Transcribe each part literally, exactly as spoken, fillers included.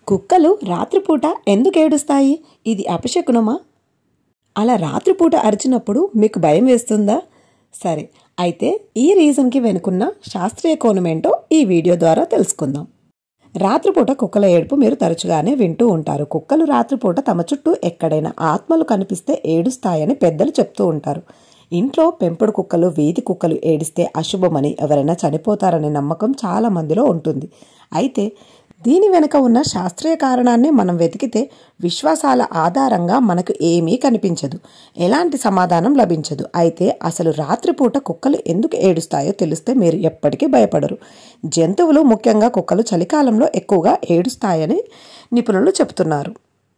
కుక్కలు రాత్రిపూట ఎందుకు ఏడుస్తాయి? ఇది అపశకునమా? అలా రాత్రిపూట అరిచినప్పుడు మీకు భయం వేస్తుందా? సరే, అయితే ఈ రీజన్కి వెనుకున్న శాస్త్రీయ కోణమేంటో ఈ వీడియో ద్వారా తెలుసుకుందాం. రాత్రిపూట కుక్కల ఏడుపు మీరు తరచుగానే వింటూ ఉంటారు. కుక్కలు రాత్రిపూట తమ చుట్టూ ఎక్కడైనా ఆత్మలు కనిపిస్తే ఏడుస్తాయని పెద్దలు చెప్తూ ఉంటారు. ఇంట్లో పెంపుడు కుక్కలు, వీధి కుక్కలు ఏడిస్తే అశుభమని, ఎవరైనా చనిపోతారనే నమ్మకం చాలా మందిలో ఉంటుంది. అయితే దీని వెనుక ఉన్న శాస్త్రీయ కారణాన్ని మనం వెతికితే విశ్వాసాల ఆధారంగా మనకు ఏమీ కనిపించదు, ఎలాంటి సమాధానం లభించదు. అయితే అసలు రాత్రిపూట కుక్కలు ఎందుకు ఏడుస్తాయో తెలిస్తే మీరు ఎప్పటికీ భయపడరు. జంతువులు, ముఖ్యంగా కుక్కలు చలికాలంలో ఎక్కువగా ఏడుస్తాయని నిపుణులు చెబుతున్నారు.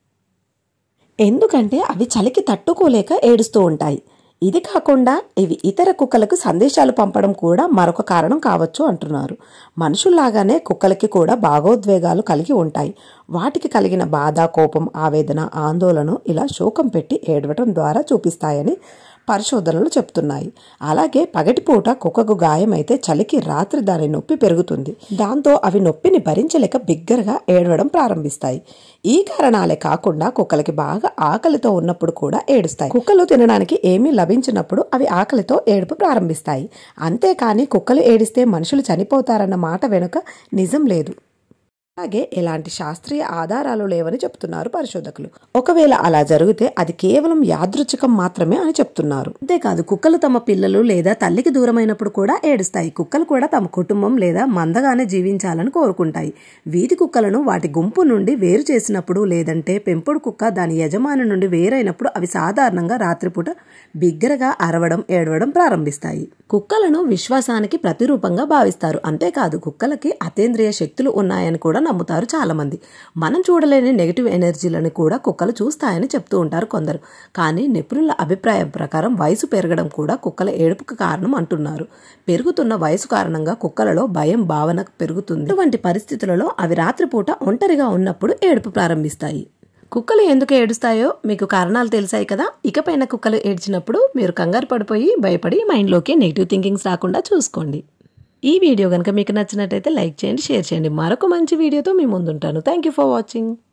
ఎందుకంటే అవి చలికి తట్టుకోలేక ఏడుస్తూ ఉంటాయి. ఇది కాకుండా ఇవి ఇతర కుక్కలకు సందేశాలు పంపడం కూడా మరొక కారణం కావచ్చు అంటున్నారు. మనుషుల్లాగానే కుక్కలకి కూడా భావోద్వేగాలు కలిగి ఉంటాయి. వాటికి కలిగిన బాధ, కోపం, ఆవేదన, ఆందోళన ఇలా శోకం పెట్టి ఏడవటం ద్వారా చూపిస్తాయని పరిశోధనలు చెప్తున్నాయి. అలాగే పగటిపూట కుక్కకు గాయమైతే చలికి రాత్రి దాని నొప్పి పెరుగుతుంది. దాంతో అవి నొప్పిని భరించలేక బిగ్గరగా ఏడవడం ప్రారంభిస్తాయి. ఈ కారణాలే కాకుండా కుక్కలకి బాగా ఆకలితో ఉన్నప్పుడు కూడా ఏడుస్తాయి. కుక్కలు తినడానికి ఏమీ లభించినప్పుడు అవి ఆకలితో ఏడుపు ప్రారంభిస్తాయి. అంతేకాని కుక్కలు ఏడిస్తే మనుషులు చనిపోతారన్న మాట వెనుక నిజం లేదు. అలాగే ఎలాంటి శాస్త్రీయ ఆధారాలు లేవని చెప్తున్నారు పరిశోధకులు. ఒకవేళ అలా జరిగితే అది కేవలం యాదృచ్ఛికం మాత్రమే అని చెప్తున్నారు. అంతేకాదు, కుక్కలు తమ పిల్లలు లేదా తల్లికి దూరమైనప్పుడు కూడా ఏడుస్తాయి. కుక్కలు కూడా తమ కుటుంబం లేదా మందగానే జీవించాలని కోరుకుంటాయి. వీధి కుక్కలను వాటి గుంపు నుండి వేరు చేసినప్పుడు, లేదంటే పెంపుడు కుక్క దాని యజమాని నుండి వేరైనప్పుడు అవి సాధారణంగా రాత్రిపూట బిగ్గరగా అరవడం, ఏడవడం ప్రారంభిస్తాయి. కుక్కలను విశ్వాసానికి ప్రతిరూపంగా భావిస్తారు. అంతేకాదు, కుక్కలకి అతీంద్రియ శక్తులు ఉన్నాయని కూడా నమ్ముతారు చాలా మంది. మనం చూడలేని నెగిటివ్ ఎనర్జీలను కూడా కుక్కలు చూస్తాయని చెప్తూ ఉంటారు కొందరు. కానీ నిపుణుల అభిప్రాయం ప్రకారం వయసు పెరగడం కూడా కుక్కల ఏడుపుకు కారణం అంటున్నారు. పెరుగుతున్న వయసు కారణంగా కుక్కలలో భయం భావన పెరుగుతుంది. ఇటువంటి పరిస్థితులలో అవి రాత్రిపూట ఒంటరిగా ఉన్నప్పుడు ఏడుపు ప్రారంభిస్తాయి. కుక్కలు ఎందుకు ఏడుస్తాయో మీకు కారణాలు తెలిసాయి కదా. ఇకపైన కుక్కలు ఏడ్చినప్పుడు మీరు కంగారు పడిపోయి భయపడి మైండ్లోకి నెగిటివ్ థింకింగ్స్ రాకుండా చూసుకోండి. ఈ వీడియో కనుక మీకు నచ్చినట్టయితే లైక్ చేయండి, షేర్ చేయండి. మరొక మంచి వీడియోతో మీ ముందుంటాను. Thank you for watching.